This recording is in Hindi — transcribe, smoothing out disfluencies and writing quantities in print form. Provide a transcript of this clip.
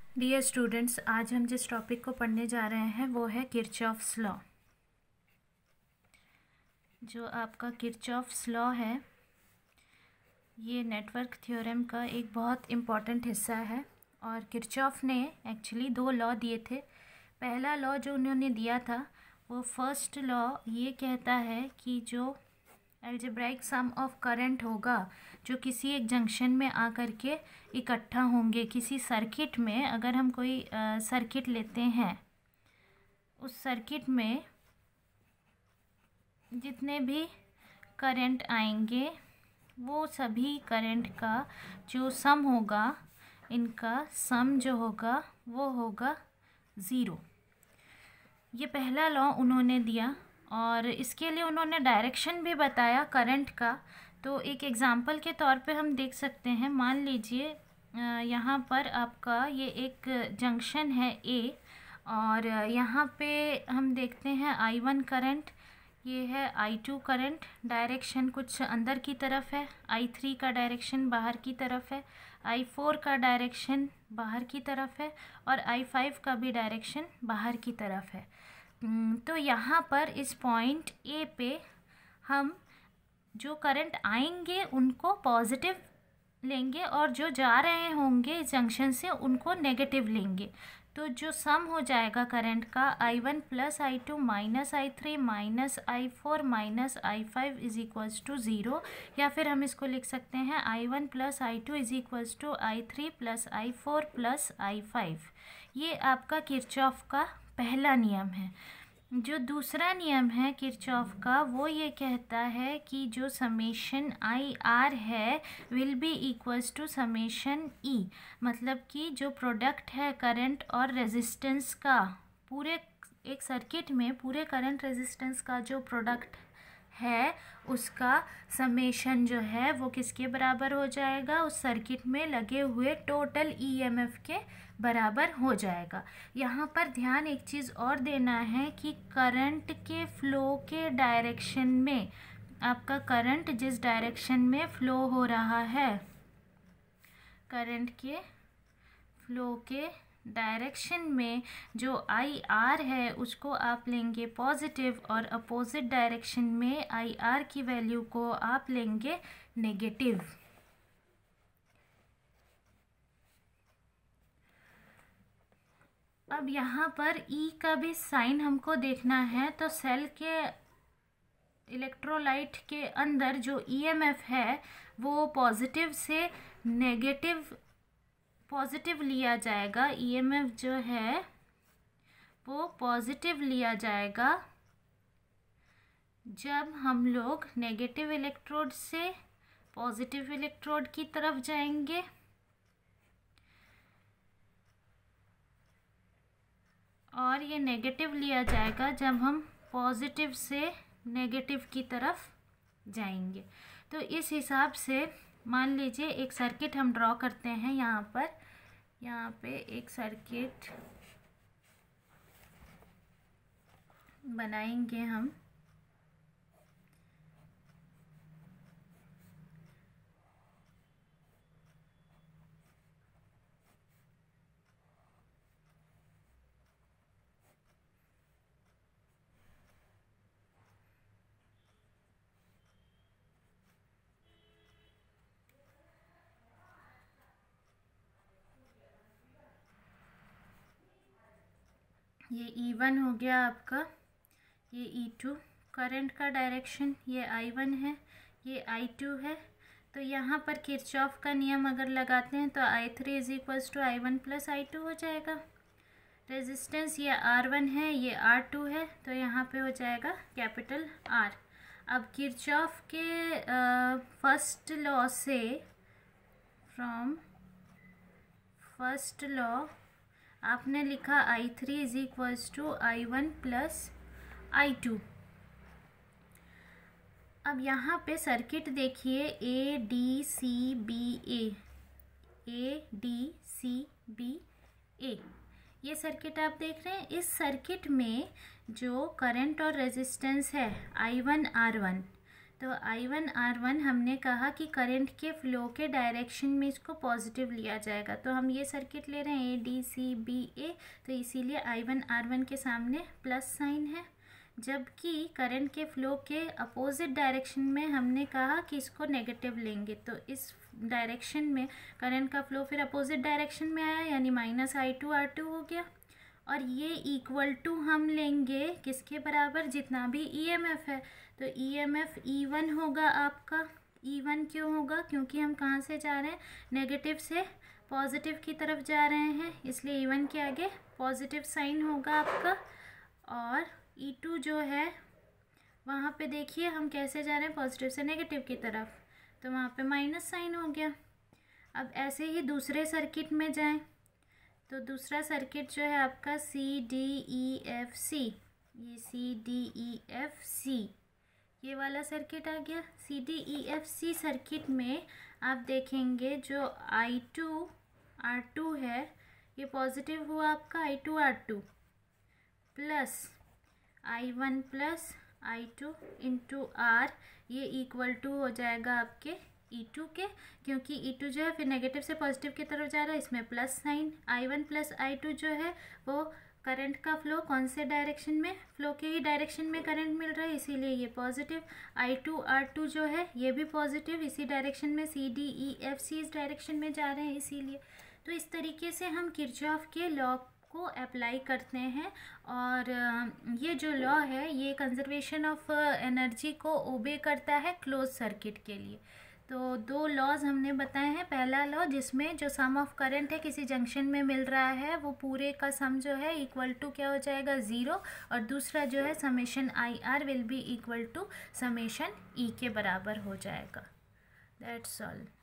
डियर स्टूडेंट्स, आज हम जिस टॉपिक को पढ़ने जा रहे हैं वो है किरचॉफ्स लॉ। जो आपका किरचॉफ्स लॉ है ये नेटवर्क थ्योरम का एक बहुत इम्पॉर्टेंट हिस्सा है। और किरचॉफ ने एक्चुअली दो लॉ दिए थे। पहला लॉ जो उन्होंने दिया था वो फर्स्ट लॉ ये कहता है कि जो एल्जेब्राइक सम ऑफ करंट होगा जो किसी एक जंक्शन में आकर के इकट्ठा होंगे किसी सर्किट में। अगर हम कोई सर्किट लेते हैं, उस सर्किट में जितने भी करंट आएंगे वो सभी करंट का जो सम होगा, इनका सम जो होगा वो होगा ज़ीरो। ये पहला लॉ उन्होंने दिया और इसके लिए उन्होंने डायरेक्शन भी बताया करंट का। तो एक एग्ज़ाम्पल के तौर पे हम देख सकते हैं। मान लीजिए यहाँ पर आपका ये एक जंक्शन है ए और यहाँ पे हम देखते हैं I1 करंट, ये है I2 करंट। डायरेक्शन कुछ अंदर की तरफ है, I3 का डायरेक्शन बाहर की तरफ है, I4 का डायरेक्शन बाहर की तरफ है और I5 का भी डायरेक्शन बाहर की तरफ है। तो यहाँ पर इस पॉइंट ए पे हम जो करंट आएंगे उनको पॉजिटिव लेंगे और जो जा रहे होंगे इस जंक्शन से उनको नेगेटिव लेंगे। तो जो सम हो जाएगा करंट का I1 plus I2 minus I3 minus I4 minus I5 is equals to zero. या फिर हम इसको लिख सकते हैं I1 plus I2 is equals to I3 plus I4 plus I5। ये आपका किरचॉफ का पहला नियम है। जो दूसरा नियम है किरचॉफ का वो ये कहता है कि जो समेशन आई आर है will be equals to summation E. मतलब कि जो प्रोडक्ट है करंट और रेजिस्टेंस का, पूरे एक सर्किट में पूरे करंट रेजिस्टेंस का जो प्रोडक्ट है उसका समेशन जो है वो किसके बराबर हो जाएगा, उस सर्किट में लगे हुए टोटल ईएमएफ के बराबर हो जाएगा। यहाँ पर ध्यान एक चीज़ और देना है कि करंट के फ्लो के डायरेक्शन में, आपका करंट जिस डायरेक्शन में फ्लो हो रहा है, करंट के फ्लो के डायरेक्शन में जो आई आर है उसको आप लेंगे पॉजिटिव और अपोजिट डायरेक्शन में आई आर की वैल्यू को आप लेंगे नेगेटिव। अब यहाँ पर ई का भी साइन हमको देखना है। तो सेल के इलेक्ट्रोलाइट के अंदर जो ईएमएफ है वो पॉजिटिव से नेगेटिव, पॉजिटिव लिया जाएगा। ईएमएफ जो है वो पॉजिटिव लिया जाएगा जब हम लोग नेगेटिव इलेक्ट्रोड से पॉजिटिव इलेक्ट्रोड की तरफ जाएंगे और ये नेगेटिव लिया जाएगा जब हम पॉजिटिव से नेगेटिव की तरफ जाएंगे। तो इस हिसाब से मान लीजिए एक सर्किट हम ड्रॉ करते हैं। यहाँ पे एक सर्किट बनाएंगे हम। ये E1 हो गया आपका, ये E2 करंट का डायरेक्शन, ये I1 है, ये I2 है। तो यहाँ पर किरचॉफ का नियम अगर लगाते हैं तो I3 is equals to I1 plus I2 हो जाएगा। रेजिस्टेंस ये R1 है, ये R2 है, तो यहाँ पे हो जाएगा कैपिटल R। अब किरचॉफ के फर्स्ट लॉ से, फ्रॉम फर्स्ट लॉ आपने लिखा I3 is equals to I1 plus I2। अब यहाँ पे सर्किट देखिए ए डी सी बी ए, ये सर्किट आप देख रहे हैं। इस सर्किट में जो करंट और रेजिस्टेंस है I1 R1, तो I1R1 हमने कहा कि करंट के फ्लो के डायरेक्शन में इसको पॉजिटिव लिया जाएगा। तो हम ये सर्किट ले रहे हैं ADCBA, तो इसीलिए I1R1 के सामने प्लस साइन है, जबकि करंट के फ्लो के अपोजिट डायरेक्शन में हमने कहा कि इसको नेगेटिव लेंगे। तो इस डायरेक्शन में करंट का फ्लो फिर अपोजिट डायरेक्शन में आया, यानी -I2R2 हो गया। और ये इक्वल टू हम लेंगे किसके बराबर, जितना भी EMF है। तो EMF E1 होगा आपका। E1 क्यों होगा, क्योंकि हम कहाँ से जा रहे हैं, नेगेटिव से पॉजिटिव की तरफ जा रहे हैं, इसलिए E1 के आगे पॉजिटिव साइन होगा आपका। और E2 जो है वहाँ पे देखिए हम कैसे जा रहे हैं, पॉजिटिव से नेगेटिव की तरफ, तो वहाँ पे माइनस साइन हो गया। अब ऐसे ही दूसरे सर्किट में जाएं, तो दूसरा सर्किट जो है आपका CDEFC, ये CDEFC ये वाला सर्किट आ गया। CDEFC सर्किट में आप देखेंगे जो I2R2 है ये पॉजिटिव हुआ आपका, I2R2 plus I1 plus I2 into R, ये इक्वल टू हो जाएगा आपके E2 के, क्योंकि E2 जो है फिर नेगेटिव से पॉजिटिव की तरफ जा रहा है, इसमें plus sign. I1 plus I2 जो है वो करंट का फ्लो कौन से डायरेक्शन में, फ्लो के ही डायरेक्शन में करंट मिल रहा है, इसीलिए ये पॉजिटिव। I2R2 जो है ये भी पॉजिटिव, इसी डायरेक्शन में CDEFC इस डायरेक्शन में जा रहे हैं, इसीलिए। तो इस तरीके से हम किरचॉफ के लॉ को अप्लाई करते हैं। और ये जो लॉ है ये कंजर्वेशन ऑफ एनर्जी को ओबे करता है क्लोज सर्किट के लिए। तो दो लॉज हमने बताए हैं। पहला लॉ जिसमें जो सम ऑफ करंट है किसी जंक्शन में मिल रहा है वो पूरे का सम जो है इक्वल टू क्या हो जाएगा, 0। और दूसरा जो है summation IR will be equal to summation E के बराबर हो जाएगा। That's all.